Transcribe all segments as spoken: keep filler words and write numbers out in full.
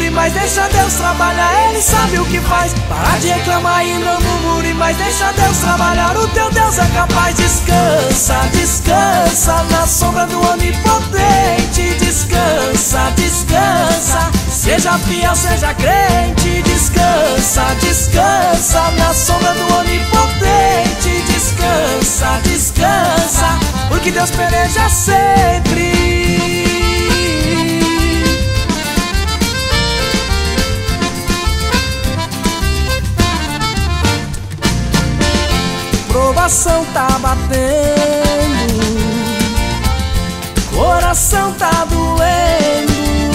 murmure, mas deixa Deus trabalhar, Ele sabe o que faz. Para de reclamar e não murmure, mas deixa Deus trabalhar, o teu Deus é capaz. Descansa, descansa na sombra do Onipotente. Descansa, descansa, seja fiel, seja crente. Descansa, descansa na sombra do Onipotente. Descansa, descansa, porque Deus peleja sempre. Provação tá batendo, coração tá doendo.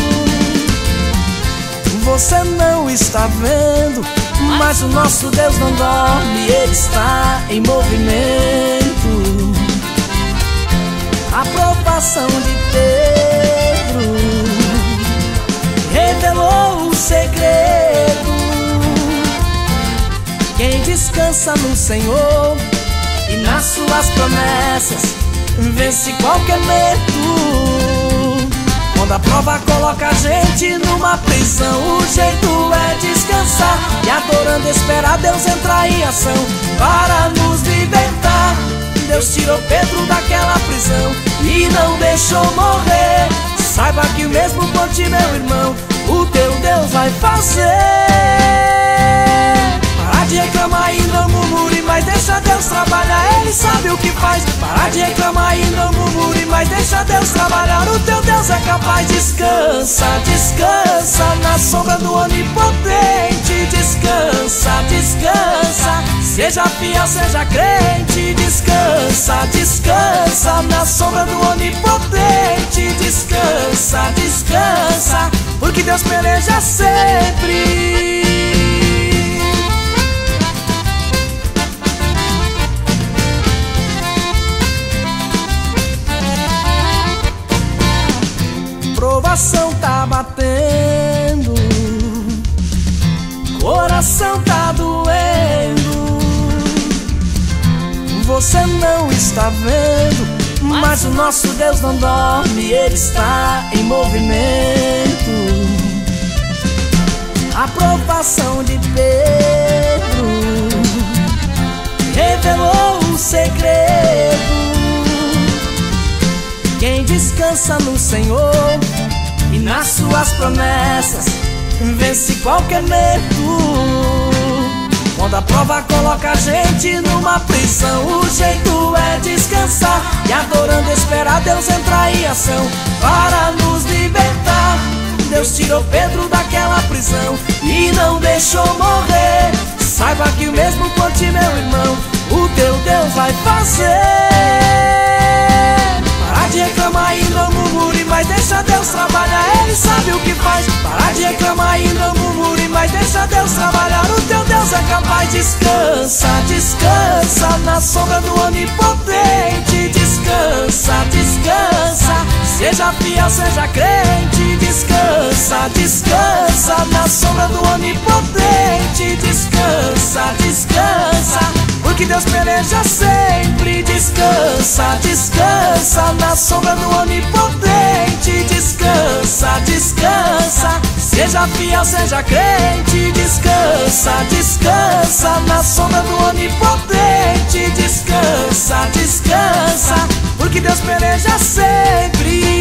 Você não está vendo, mas o nosso Deus não dorme, Ele está em movimento. A provação de Pedro revelou o segredo. Quem descansa no Senhor e nas suas promessas vence qualquer medo. Quando a prova coloca a gente numa prisão, o jeito é descansar e adorando esperar Deus entrar em ação para nos libertar. Deus tirou Pedro daquela prisão e não deixou morrer. Saiba que o mesmo por ti, meu irmão, o teu Deus vai fazer. Para de reclamar e não murmure, mas deixa Deus trabalhar, Ele sabe o que faz. Para de reclamar e não murmure, mas deixa Deus trabalhar, o teu Deus é capaz. Descansa, descansa na sombra do Onipotente. Descansa, descansa, seja fiel, seja crente. Descansa, descansa na sombra do Onipotente. Descansa, descansa, porque Deus peleja sempre. Provação tá batendo, coração tá doendo. Você não está vendo, mas o nosso Deus não dorme, Ele está em movimento. A provação de Pedro revelou o segredo. Quem descansa no Senhor e nas suas promessas vence qualquer medo. Quando a prova coloca a gente numa prisão, o jeito é descansar e adorando esperar Deus entrar em ação para nos libertar. Deus tirou Pedro daquela prisão e não deixou morrer. Saiba que o mesmo por ti, meu irmão, o teu Deus vai fazer. Para de reclamar e não murmure, mas deixa Deus trabalhar, Ele sabe o que faz. Para de reclamar e não murmure, mas deixa Deus trabalhar, o teu Deus é capaz. Descansa, descansa na sombra do Onipotente. Descansa, descansa, seja fiel, seja crente. Descansa, descansa na sombra do Onipotente. Descansa, descansa, porque Deus peleja sempre. Descansa, descansa na sombra do Onipotente. Descansa, descansa, seja fiel, seja crente. Descansa, descansa na sombra do Onipotente. Descansa, descansa, porque Deus peleja sempre.